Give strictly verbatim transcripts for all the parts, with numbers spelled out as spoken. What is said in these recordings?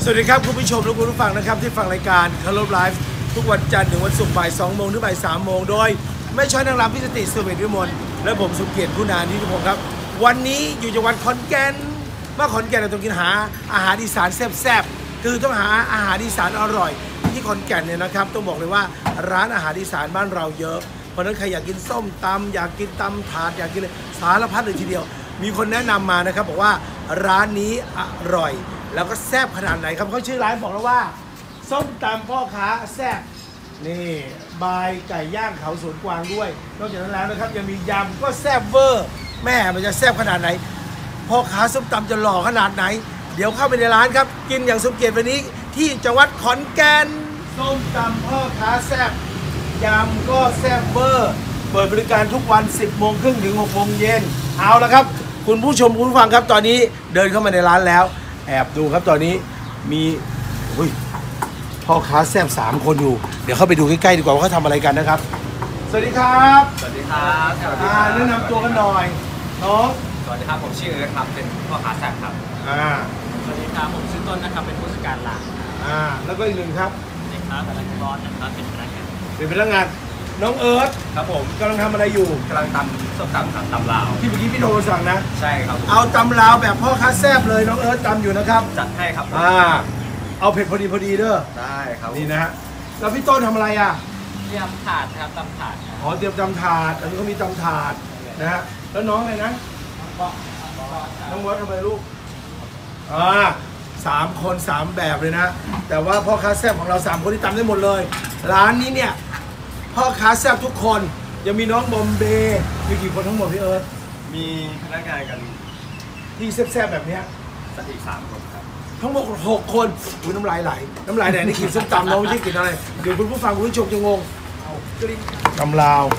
สวัสดีครับคุณผู้ชมและคุณผู้ฟังนะครับที่ฟังรายการคาร์ลไลฟ์ทุกวันจันทร์ถึงวันศุกร์บ่ายสองโมงถึงบ่ายสามโมงโดยไม่ใช่นางรำพิสติเสวีวิมลและผมสุเกียรติผู้นานที่ทุกคนครับวันนี้อยู่จังหวัดขอนแก่นมาขอนแก่นเราต้องกินหาอาหารอีสานแซ่บๆคือต้องหาอาหารอีสานอร่อยที่ขอนแก่นเนี่ยนะครับต้องบอกเลยว่าร้านอาหารอีสานบ้านเราเยอะเพราะนั้นใครอยากกินส้มตำอยากกินตำถาดอยากกินเลยสารพัดเลยทีเดียวมีคนแนะนำมานะครับบอกว่าร้านนี้อร่อยแล้วก็แซ่บขนาดไหนครับเขาชื่อร้านบอกแล้วว่าส้มตำพ่อค้าแซ่บนี่บายไก่ย่างเขาสวนกวางด้วยนอกจากนั้นแล้วนะครับยังมียำก็แซ่บเวอร์แม่มันจะแซ่บขนาดไหนพ่อค้าส้มตำจะหล่อขนาดไหนเดี๋ยวเข้าไปในร้านครับกินอย่างสมเกียรติวันนี้ที่จังหวัดขอนแก่นส้มตำพ่อค้าแซ่บยำก็แซ่บเวอร์เปิดบริการทุกวันสิบโมงครึ่งถึงหกโมงเย็นเอาละครับคุณผู้ชมคุณผู้ฟังครับตอนนี้เดินเข้ามาในร้านแล้วแอบดูครับตอนนี้มีอุ้ยพ่อค้าแซ่บสามคนอยู่เดี๋ยวเข้าไปดูใกล้ๆดีกว่าว่าเขาทำอะไรกันนะครับสวัสดีครับสวัสดีครับสวัสดีครับแนะนำตัวกันหน่อยน้องสวัสดีครับผมชื่อเอิร์ธครับเป็นพ่อค้าแซ่บครับอ่าสวัสดีครับผมชื่อต้นนะครับเป็นผู้จัดการร้านอ่าแล้วก็อีกหนึ่งครับสวัสดีครับแต่ละบอสนะครับเป็นพนักงานเป็นพนักงานน้องเอิร์ธครับผมกำลังทำอะไรอยู่กำลังตำส้มตำครับตำลาวที่เมื่อกี้พี่โทรสั่งนะใช่ครับเอาตำลาวแบบพ่อค้าแซ่บเลยน้องเอิร์ธตำอยู่นะครับจัดให้ครับอ่าเอาเผ็ดพอดีพอดีเด้อได้ครับนี่นะฮะแล้วพี่ต้นทำอะไรอ่ะเตรียมถาดครับตำถาดอ๋อเตรียมตำถาดอันนี้ก็มีตำถาดนะฮะแล้วน้องอะไรนะน้องเวิร์ดทำอะไรลูกอ่าสามคนสามแบบเลยนะแต่ว่าพ่อค้าแซ่บของเราสามคนที่ตำได้หมดเลยร้านนี้เนี่ยพ่อค้าแซ่บทุกคนยังมีน้องบอมเบย์มีกี่คนทั้งหมดพี่เอิร์ธมีพนักงานกันที่แซ่บๆแบบเนี้ยสักอีกสามคนครับทั้งหมดหกคนอุ้ยน้ำลายไหลน้ำลายไหลนี่กินส้มตำน้องไม่ใช่กินอะไรเดี๋ยวคุณผู้ฟังคุณผู้ชมจะงงตำลาว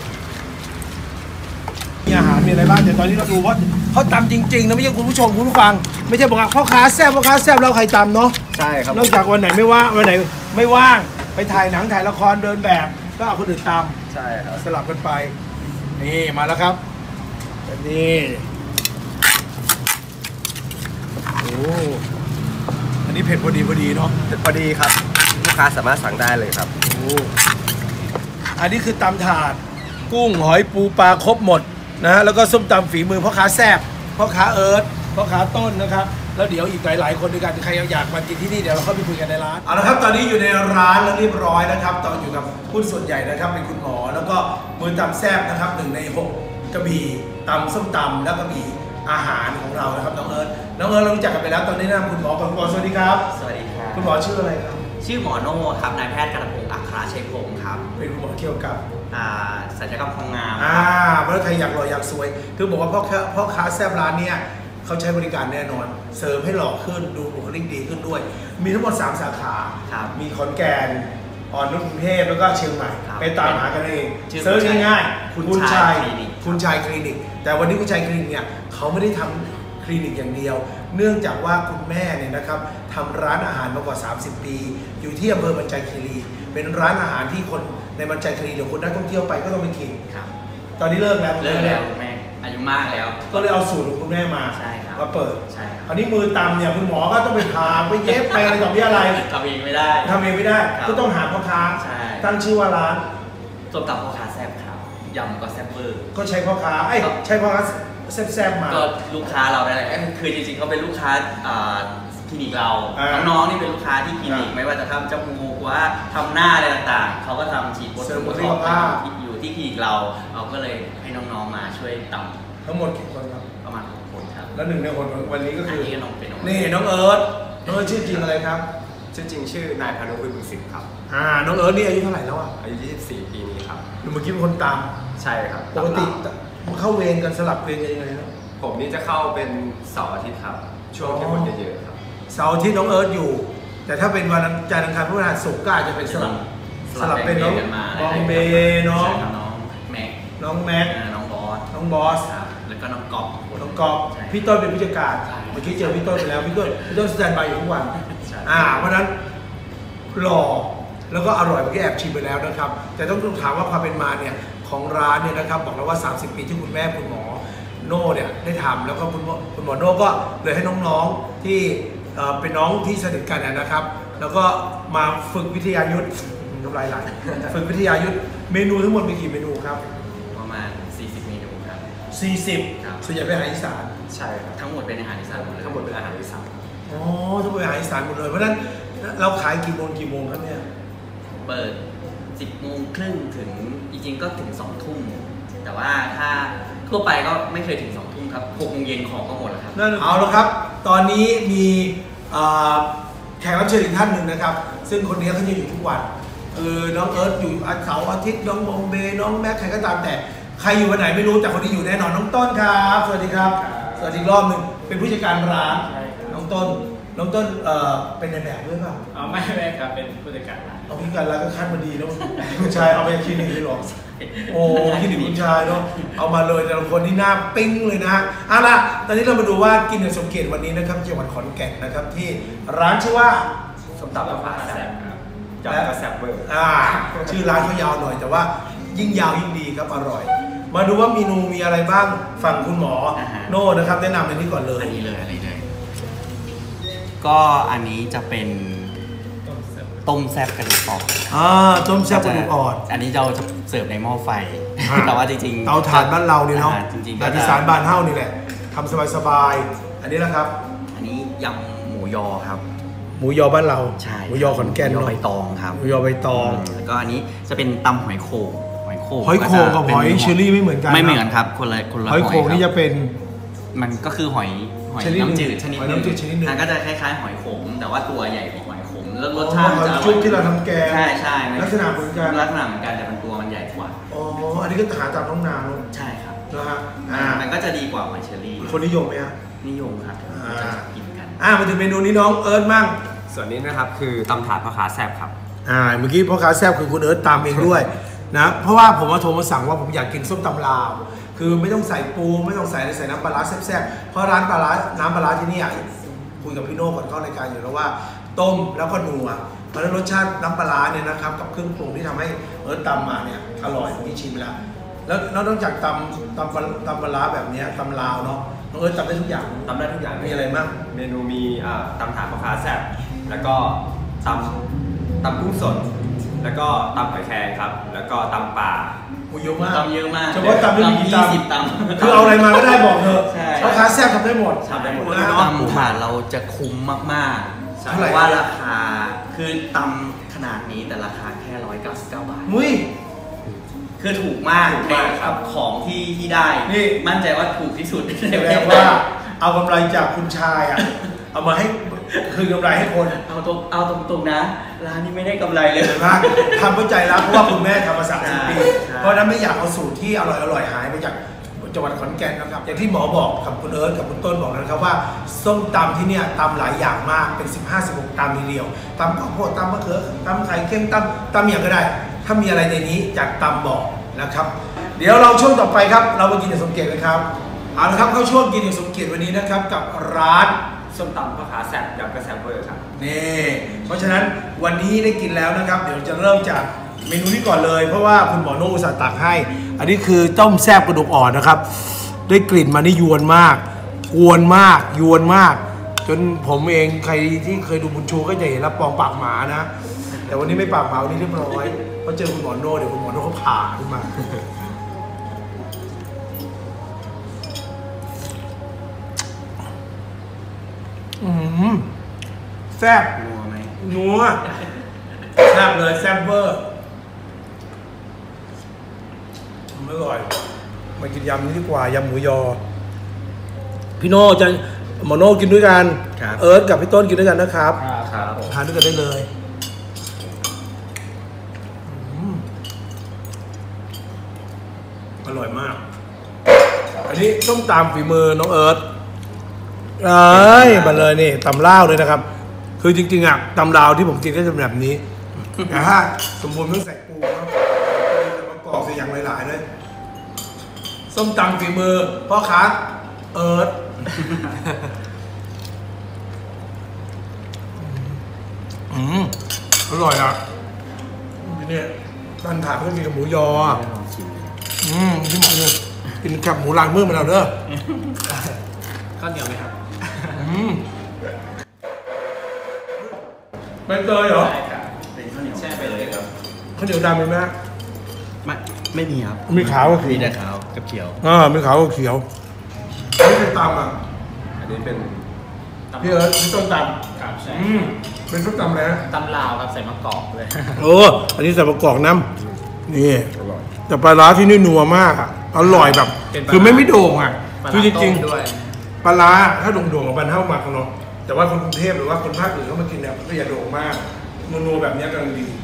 มีอาหารมีอะไรบ้างเดี๋ยวตอนนี้เราดูว่าเขาตำจริงๆนะไม่ใช่คุณผู้ชมคุณผู้ฟังไม่ใช่บอกว่าพ่อค้าแซ่บพ่อค้าแซ่บเราใครตำเนาะใช่ครับนอกจากวันไหนไม่ว่างวันไหนไม่ว่างไปถ่ายหนังถ่ายละครเดินแบบก็เอาคนอื่นตำใช่ครับสลับกันไปนี่มาแล้วครับแบบนี้โอ้อันนี้เผ็ดพอดีพอดีเนาะเผ็ดพอดีครับลูกค้าสามารถสั่งได้เลยครับโอ้อันนี้คือตำถาดกุ้งหอยปูปลาครบหมดนะฮะแล้วก็ส้มตำฝีมือพ่อค้าแซ่บพ่อค้าเอิร์ธพ่อค้าต้นนะครับแล้วเดี๋ยวอีกหลายๆคนด้วยกันใครอยากมากินที่นี่เดี๋ยวเราเข้าไปคุยกันในร้านเอาละครับตอนนี้อยู่ในร้านแล้วเรียบร้อยนะครับตอนอยู่กับผู้ส่วนใหญ่นะครับเป็นคุณหมอแล้วก็มือตำแซ่บนะครับหนึ่งในหกกระบี่ตำส้มตำแล้วก็มีอาหารของเรานะครับน้องเอิร์ธน้องเอิร์ธเรารู้จักกันไปแล้วตอนนี้นะคุณหมอคุณหมอสวัสดีครับสวัสดีครับคุณหมอชื่ออะไรครับชื่อหมอโน่ครับนายแพทย์กระพงศ์อัครชัยพงศ์ครับเป็นคุณหมอเกี่ยวกับศัลยกรรมความงามอ่าเพราะใครอยากหล่ออยากสวยคือบอกว่าพ่อค้าพ่อค้าแซ่บร้านเนี่ยเขาใช้บริการแน่นอนเสริมให้หล่อขึ้นดูบุคลิกดีขึ้นด้วยมีทั้งหมดสามสาขามีขอนแก่นอ่อนนุชกรุงเทพแล้วก็เชียงใหม่ไปตามหากันเองเซิร์ชง่ายๆคุณชายคุณชายคลินิกแต่วันนี้คุณชายคลินิกเนี่ยเขาไม่ได้ทำคลินิกอย่างเดียวเนื่องจากว่าคุณแม่เนี่ยนะครับทำร้านอาหารมากว่าสามสิบปีอยู่ที่อำเภอบรรจัยคีรีเป็นร้านอาหารที่คนในบรรจัยคีรีเดี๋ยวคนนักท่องเที่ยวไปก็ต้องไปกินตอนนี้เลิกแล้วเลิกแล้วแม่อายุมากแล้วก็เลยเอาสูตรของคุณแม่มาใช่ครับมาเปิดใช่คราวนี้มือตำเนี่ยคุณหมอก็ต้องไปพาไปเย็บไปอะไรต่อมีอะไรทำเองไม่ได้ทำเองไม่ได้ก็ต้องหาพ่อค้าตั้งชื่อว่าร้านส้มตำพ่อค้าแซ่บครับยำก็แซ่บเวอร์ก็ใช้พ่อค้าไอ้ใช้พ่อค้าแซ่บๆมาก็ลูกค้าเราได้เลยคือจริงๆเขาเป็นลูกค้าคลินิกเราน้องๆนี่เป็นลูกค้าที่คลินิกไม่ว่าจะทำจมูกว่าทำหน้าอะไรต่างๆเขาก็ทำฉีดโบท็อกซ์อยู่ที่คลินิกเราเราก็เลยให้น้องๆมาช่วยตำทั้งหมดกี่คนครับประมาณหกคนครับแล้วหนึ่งในคนวันนี้ก็คือนี่น้องเป็นน้องนี่น้องเอิร์ธน้องเอิร์ธชื่อจริงอะไรครับชื่อจริงชื่อนายพานุพลบุญสิทธิ์ครับอ่าน้องเอิร์ธนี่อายุเท่าไหร่แล้วอ่ะอายุยี่สิบสี่ปีนี้ครับเมื่อกี้เป็นคนตามใช่ครับปกติเข้าเวรกันสลับเวรกันยังไงครับผมนี่จะเข้าเป็นเสาร์อาทิตย์ครับช่วงที่คนเยอะๆครับเสาร์อาทิตย์น้องเอิร์ธอยู่แต่ถ้าเป็นวันจันทร์อังคารพฤหัสศุกร์ก็อาจจะเป็นสลับสลับเป็นน้องบอมเบย์น้องแม็กน้องแม็กน้องบอสน้องบอสแล้วก็น้องกอบน้องกอบพี่ต้นเป็นผู้จัดการเมื่อกี้เจอพี่ต้นไปแล้วพี่ต้นพี่ต้นสแตนบายอยู่ทุกวันอ่าเพราะนั้นหล่อแล้วก็อร่อยเมื่อกี้แอบชิมไปแล้วนะครับแต่ต้องถามว่าความเป็นมาเนี่ยของร้านเนี่ยนะครับบอกแล้วว่าสามสิบปีที่คุณแม่คุณหมอโน่เนี่ยได้ทำแล้วก็คุณคุณหมอโน่ก็เลยให้น้องๆที่เอ่อเป็นน้องที่สนิทกันนะครับ แล้วก็มาฝึกวิทยายุทธ์น้ำลายไหลฝึกวิทยายุทธ์เมนูทั้งหมดมีกี่เมนูครับประมาณสี่สิบเมนูครับสี่สิบครับส่วนใหญ่เป็นอาหารอีสานใช่ครับทั้งหมดเป็นอาหารอีสานหมดเลยทั้งหมดเป็นอาหารอีสานอ๋อทั้งหมดเป็นอาหารอีสานหมดเลยเพราะฉะนั้นเราขายกี่โมงกี่โมงครับเนี่ยเปิดสิบโมงครึ่งถึงจริงๆก็ถึงสองทุ่มแต่ว่าถ้าทั่วไปก็ไม่เคยถึงสองทุ่มครับหกโมงเย็นของก็หมดแล้วครับเอาละครับตอนนี้มีแขกรับเชิญอีกท่านหนึ่งนะครับซึ่งคนนี้เขาจะอยู่ทุกวันคือน้องเอิร์ธอยู่เสาร์อาทิตย์น้องบอมเบย์น้องแม็กใครก็ตามแต่ใครอยู่วันไหนไม่รู้แต่คนที่อยู่แน่นอนน้องต้นครับสวัสดีครับสวัสดีรอบหนึ่งเป็นผู้จัดการร้านน้องต้นน้องต้นเอ่อเป็นในแบบด้วยเปล่าอ๋อไม่ไม่ครับเป็นผู้จัดการร้านเอาผู้จัดการร้านก็คัดมาดีแล้วคุณชายเอาไปคลินิกเลยหรอโอ้คลินิกคุณชายเนาะเอามาเลยแต่ละคนที่หน้าปิ้งเลยนะฮะเอาล่ะตอนนี้เรามาดูว่ากินอย่างสมเกียรติวันนี้นะครับจังหวัดขอนแก่นนะครับที่ร้านชื่อว่าส้มตำมะพร้าวแซ่บครับจับกระแซบเบอร์อ่าชื่อร้านเขายาวหน่อยแต่ว่ายิ่งยาวยิ่งดีครับอร่อยมาดูว่าเมนูมีอะไรบ้างฝั่งคุณหมอโน่นะครับแนะนำในนี้ก่อนเลยอันนี้เลยอันนี้เลยก็อันนี้จะเป็นต้มแซ่บกระดูกอ่อนอ่าต้มแซ่บกระดูกอ่อนอันนี้เราจะเสิร์ฟในหม้อไฟแต่ว่าจริงๆเตาถ่านบ้านเราเนี่ยเนาะแต่ที่สารบ้านเฮ้านี่แหละทำสบายๆอันนี้นะครับอันนี้ยำหมูยอครับหมูยอบ้านเราใช่หมูยอขอนแก่นหมูยอใบตองครับหมูยอใบตองแล้วก็อันนี้จะเป็นตำหอยโข่งหอยโข่งหอยโข่งกับหอยเชอรี่ไม่เหมือนกันไม่เหมือนครับคนละคนละหอยโข่งนี่จะเป็นมันก็คือหอยหอยน้ำจืดชนิดนึงมันก็จะคล้ายๆหอยขมแต่ว่าตัวใหญ่กว่าหอยขมแล้วรสชาติจะจุ๊บที่เราทำแกงใช่ใช่ลักษณะเหมือนกันลักษณะเหมือนกันแต่มันตัวมันใหญ่กว่าอ๋ออันนี้ก็หาตามท้องนาใช่ครับนะฮะมันก็จะดีกว่าหอยเชอรี่คนนิยมไหมฮะนิยมครับจะกินกันอ่ามาถึงเมนูนี้น้องเอิร์ธมั่งส่วนนี้นะครับคือตำถาดพ่อค้าแซ่บครับอ่าเมื่อกี้พ่อค้าแซ่บคือคุณเอิร์ธตามเองด้วยนะเพราะว่าผมมาโทรมาสั่งว่าผมอยากกินส้มตำลาวคือไม่ต้องใส่ปูไม่ต้องใส่ใส่น้ำปลาร้าแซ่บๆเพราะร้านปลาร้าน้ำปลาร้าที่นี่คุยกับพี่โน่ก่อนเข้ารายการอยู่แล้วว่าต้มแล้วก็นัวเพราะฉะนั้นรสชาติน้ำปลาร้าเนี่ยนะครับกับเครื่องปรุงที่ทำให้เอิร์ธตำมาเนี่ยอร่อยที่ชิมแล้วแล้วนอกจากตำตำตำปลาร้าแบบนี้ตำลาวเนาะน้องเอิร์ธตำได้ทุกอย่างตำได้ทุกอย่างมีอะไรบ้างเมนูมีตำถาดพ่อค้าแซ่บแล้วก็ตำตำกุ้งสดแล้วก็ตำหอยแครงครับแล้วก็ตำป่าเยอะมากตำเยอะมากเฉพาะตำไม่มียี่สิบตำคือเอาอะไรมาก็ได้บอกเถอะพ่อค้าแซ่บทำได้หมดทำได้หมดตำถาดเราจะคุ้มมากๆเพราะว่าราคาคือตำขนาดนี้แต่ราคาแค่ร้อยเก้าสิบเก้าบาทมุ้ยคือถูกมากครับของที่ที่ได้นี่มั่นใจว่าถูกที่สุดแสดงว่าเอากำไรจากคุณชายอ่ะเอามาให้คืนกำไรให้คนเอาตรงเอาตรงๆนะร้านนี้ไม่ได้กำไรเลยนะทำเข้าใจแล้วเพราะว่าคุณแม่ทำมาสามสิบปีเพราะนั้นไม่อยากเอาสูตรที่อร่อยอร่อยหายไปจากจังหวัดขอนแก่นนะครับอย่างที่หมอบอกกับคุณเอิร์ธกับคุณต้นบอกนะครับว่าส้มตำที่เนี่ยตำหลายอย่างมากเป็นสิบห้า สิบหกตำทีเดียวตำข้าวโพดตำมะเขือตำไข่เค็มตำตำอย่างก็ได้ถ้ามีอะไรในนี้จากตำบอกนะครับเดี๋ยวเราช่วงต่อไปครับเราไปกินอย่างสมเกียรติกันครับเอาละครับเข้าช่วงกินอย่างสมเกียรติวันนี้นะครับกับร้านส้มตำพ่อค้าแซ่บยำกระแซบเบอร์ครับนี่เพราะฉะนั้นวันนี้ได้กินแล้วนะครับเดี๋ยวจะเริ่มจากเมนูนี้ก่อนเลยเพราะว่าคุณหมอโน้อุตส่าห์ตักให้อันนี้คือต้มแซ่บกระดูกอ่อนนะครับได้กลิ่นมานี่ยวนมากกวนมากยวนมากจนผมเองใครที่เคยดูบุญชูก็จะเห็นรับปองปากหมานะแต่วันนี้ไม่ปากหมาวันนี้เรียบร้อยเพราะเจอคุณหมอโน้เดี๋ยวคุณหมอโน้เขาผ่าขึ้นมาอืมแซ่บนัวไหมนัวแซ่บเลยแซ่บเวอร์อร่อยมากินยำนี้ดีกว่ายำหมูยอพี่โน่จะหมอโน่กินด้วยกันเอิร์ธกับพี่ต้นกินด้วยกันนะครับทานด้วยกันได้เลยอร่อยมากอันนี้ต้มตำฝีมือน้องเอิร์ธเอ้ยมาเลยนี่ตำลาวเลยนะครับคือจริงๆอ่ะตำลาวที่ผมกินก็จะเป็นแบบนี้แต่ถ้าสมบูรณ์ต้องใส่ปูนะจะประกอบใส่อย่างหลายๆเลยส้มตำฝีมือพ่อค้าเอิร์ธอืมอร่อยอ่ะเนี่ยตันถามเพื่อนกินกับหมูยออืมที่หมูกินกับหมูลางมือมาแล้วเด้อข้าวเหนียวไหมครับอืมใบเตยเหรอใช่ครับเป็นข้าวเหนียวแช่ไปเลยครับข้าวเหนียวดำมีไหมฮะไม่ไม่มีครับมีขาวกับเขียวมีแต่ขาวกับเขียวอ่ามีขาวกับเขียวอันนี้เป็นตำอ่ะอันนี้เป็นตำพี่เอิร์ธนี่ต้นตครับใช่ำอืมเป็นต้นตำเลยนะตำลาวครับใส่มะกอกเลยโอ้อันนี้ใส่ประกอบน้ำนี่แต่ปลาร้าที่นี่นัวมากอ่ะอร่อยแบบ คือไม่ไม่โด่งอ่ะคือจริงๆด้วยปลาร้าถ้าโด่งๆกับปลาเท่ามากันเนาะแต่ว่าคนกรุงเทพหรือว่าคนภาคอื่นเขามากินเนี่ยก็อย่าโด่งมากนัวๆแบบนี้กำลังดี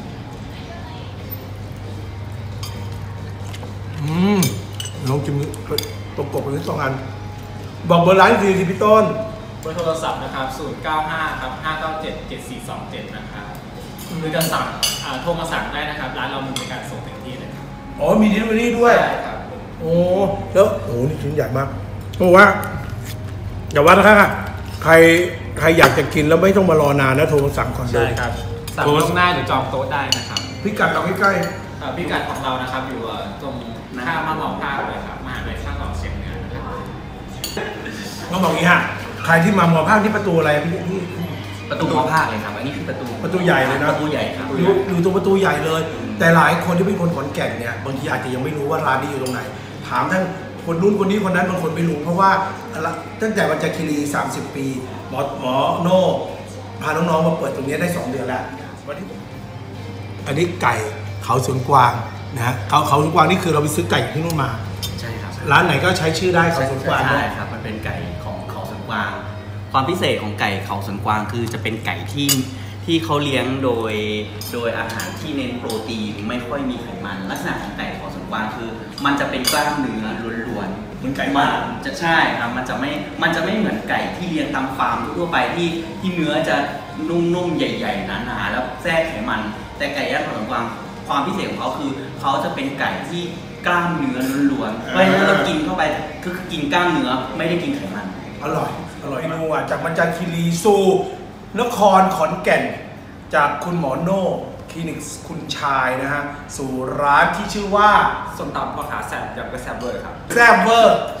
อืมลองจิ้มประกบกันสองอันบอกเบอร์ร้านทีทีพี่ต้นเบอร์โทรศัพท์นะครับศูนย์ เก้า ห้า ครับ ห้า เก้า เจ็ด เจ็ด สี่ สอง เจ็ด นะครับหรือจะสั่งอ่าโทรมาสั่งได้นะครับ ร้านเรามีบริการส่งถึงที่เลยครับอ๋อมีดิลิเวอรี่ด้วยใช่ครับโอ้แล้วโอ้นี่ชิ้นใหญ่มากเขาบอกว่าอย่าว่านะครับใครใครอยากจะกินแล้วไม่ต้องมารอนานนะโทรมาสั่งก่อนเลใช่ยครับสั่งล่วงหน้าหรือจองโต๊ะได้นะครับพิกัดเราใกล้อ่าพิกัดของเรานะครับอยู่อ่าตรงข้ามมาหมอภาคเลยครับมหาวิทยาลัยช่างหล่อเชียงเหนือนะครับๆต้องบอกอย่างนี้ฮะใครที่มามอภาคที่ประตูอะไรพี่พี่ประตูมอภาคเลยครับ อันนี้คือประตูประตูใหญ่เลยนะประตูใหญ่ครับอยู่อยู่ตรงประตูใหญ่เลย แต่หลายคนที่เป็นคนขอนแก่นเนี่ยบางทีอาจจะยังไม่รู้ว่าร้านนี้อยู่ตรงไหน ถามทั้งคนนู้นคนนี้คนนั้นบางคนไม่รู้เพราะว่าตั้งแต่วันจากคีรีสามสิบปีหมอหมอโน่พาน้องๆมาเปิดตรงนี้ได้สองเดือนแล้ววันที่อันนี้ไก่เขาสวนกวางนะฮะเขาเขาสวนกวางนี่คือเราไปซื้อไก่ที่นู่นมาใช่ครับร้านไหนก็ใช้ชื่อได้เขาสวนกวางใช่เนาะครับ มันเป็นไก่ของเขาสวนกวาง ความพิเศษของไก่เขาสวนกวางคือจะเป็นไก่ที่ที่เขาเลี้ยงโดยโดยอาหารที่เน้นโปรตีนไม่ค่อยมีไขมัน ลักษณะของไก่เขาสวนกวางคือ มันจะเป็นกล้ามเนื้อล้วนๆเหมือนไก่บ้านจะใช่ครับ มันจะไม่มันจะไม่เหมือนไก่ที่เลี้ยงตามฟาร์มทั่วไปที่ที่เนื้อจะนุ่มๆใหญ่ๆหนาๆแล้วแทรกไขมัน แต่ไก่ย่างเขาสวนกวางความพิเศษของเขาคือเขาจะเป็นไก่ที่กล้ามเนื้อล้วนๆเพราะฉะนั้นเรากินเข้าไปก็คือกินกล้ามเนื้อไม่ได้กินไขมันอร่อยอร่อยนัวจากมันจาคีรีสู่นครขอนแก่น จากคุณหมอโน่คลินิกคุณชายนะฮะสู่ร้านที่ชื่อว่าส้มตำพ่อขาแซ่บยำกระแซ่บเลยครับแซ่บเวอร์